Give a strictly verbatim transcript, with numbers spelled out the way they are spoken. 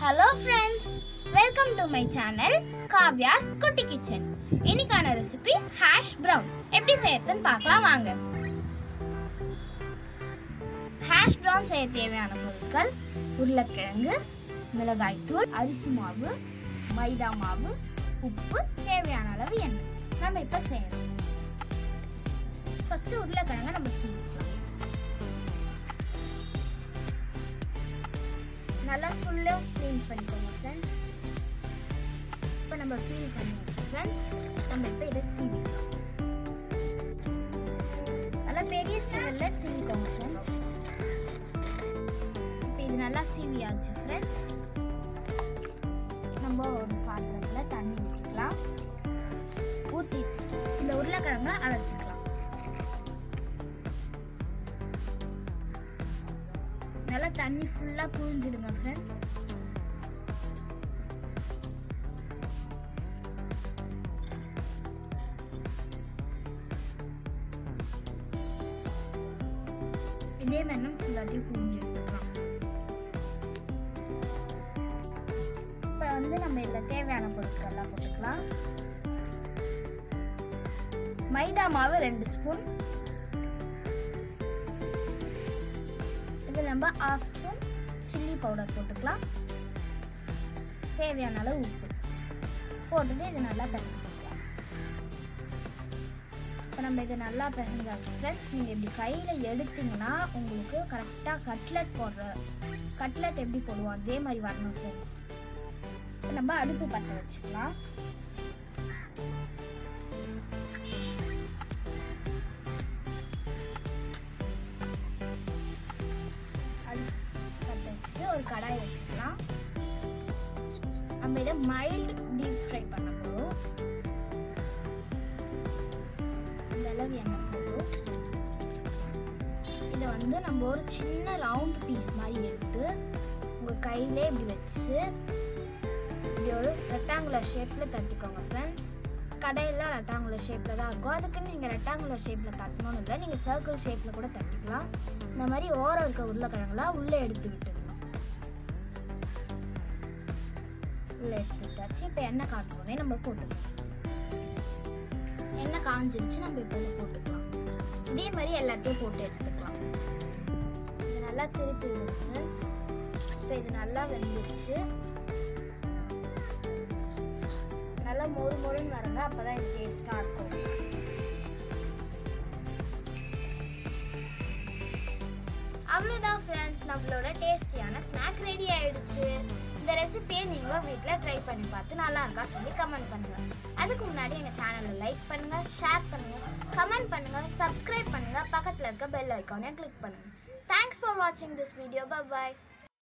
Hello friends, welcome to my channel Kavya's Kutti Kitchen. இன்னைக்கான recipe hash brown. எப்படி செய்யறதுன்னு பார்க்கலாம் வாங்க. hash brown செய்ய தேவையான பொருட்கள் உருளைக்கிழங்கு, மிளகாய் தூள், அரிசி மாவு, மைதா மாவு, உப்பு, தேவையான அளவு எண்ணெய். நம்ம இப்ப செய்யலாம். ஃபர்ஸ்ட் உருளைக்கிழங்கை நம்ம சீவிக்கலாம். நல்லா ஃபுல்லா க்ளீன் பண்ணிக்கோங்க ஃப்ரெண்ட்ஸ். இப்போ நம்ம க்ளீன் பண்ணியாச்சு ஃப்ரெண்ட்ஸ். நம்ம இப்போ இதை சீவிக்கலாம். நல்லா பெரிய சீவல்ல சீவிக்கோங்க ஃப்ரெண்ட்ஸ். இப்போ இது நல்லா சீவியாச்சு ஃப்ரெண்ட்ஸ். நம்ம ஒரு பாத்திரத்தில் தண்ணி ஊற்றிக்கலாம். ஊற்றி இந்த உருளைக்கிழங்கை அலசிக்கலாம். நல்லா தண்ணி ஃபுல்லா புழிஞ்சிடுங்க ஃப்ரெண்ட்ஸ். இதே மாதிரி நம்ம ஃபுல்லாத்தையும் புழிஞ்சு எடுத்துக்கலாம். இப்போ வந்து நம்ம இதில் தேவையான பொருட்கள் எல்லாம் போட்டுக்கலாம். மைதா மாவு ரெண்டு ஸ்பூன், நம்ம ஆஃப் ஸ்பூன் சில்லி பவுடர் போட்டுக்கலாம். தேவையான அளவு உப்பு போட்டுட்டு இது நல்லா பிசைஞ்சுக்கலாம். இப்போ நம்ம இதை நல்லா பிசைஞ்சாச்சு ஃப்ரெண்ட்ஸ். நீங்கள் இப்படி கையில் எடுத்தீங்கன்னா உங்களுக்கு கரெக்டாக கட்லெட் போடுற கட்லெட் எப்படி போடுவோம் அதே மாதிரி வரணும் ஃப்ரெண்ட்ஸ். இப்போ நம்ம அடுப்பு பற்ற வச்சுக்கலாம். ஒரு கடாய் வச்சுக்கலாம். நம்ம இதை மைல்டு டீப் ஃப்ரை பண்ண போறோம். இந்த அளவு எண்ணெய் போடும். இதை வந்து நம்ம ஒரு சின்ன ரவுண்ட் பீஸ் மாதிரி எடுத்து உங்க கையிலே இப்படி வச்சு இப்படி ஒரு ரெக்டாங்குலர் ஷேப்ல தட்டிக்கோங்க ஃப்ரெண்ட்ஸ். கடையெல்லாம் ரெக்டாங்குலர் ஷேப்ல தான் இருக்கும். அதுக்குன்னு நீங்க ரெக்டாங்குலர் ஷேப்ல தட்டணும்னு இல்லை, நீங்க சர்க்கிள் ஷேப்ல கூட தட்டிக்கலாம். இந்த மாதிரி ஓரம் இருக்க உருளைக்கிழங்குலாம் உள்ளே எடுத்து விட்டு உள்ள எடுத்துட்டாச்சு. இப்போ எண்ணெய் காய்ச்சோடனே நம்ம போட்டுக்கலாம். எண்ணெய் காஞ்சிருச்சு, நம்ம இப்போ இதை போட்டுக்கலாம். இதே மாதிரி எல்லாத்தையும் போட்டு எடுத்துக்கலாம். இது நல்லா திருப்பி விடுங்க ஃப்ரெண்ட்ஸ். இப்போ இது நல்லா வெந்துருச்சு. நல்லா மொறு மொறுன்னு வருங்க, அப்போதான் இது டேஸ்டாக இருக்கும். அவ்வளோதான் ஃப்ரெண்ட்ஸ், நம்மளோட டேஸ்டியான ஸ்நாக் ரெடி ஆயிடுச்சு. இந்த ரெசிபியை நீங்களும் வீட்டில் ட்ரை பண்ணி பார்த்து நல்லா இருக்கா சொல்லி கமெண்ட் பண்ணுங்கள். அதுக்கு முன்னாடி எங்கள் சேனலை லைக் பண்ணுங்கள், ஷேர் பண்ணுங்கள், கமெண்ட் பண்ணுங்கள், சப்ஸ்கிரைப் பண்ணுங்கள், பக்கத்தில் இருக்க பெல் ஐக்கானை கிளிக் பண்ணுங்கள். தேங்க்ஸ் ஃபார் வாட்சிங் திஸ் வீடியோ. Bye bye.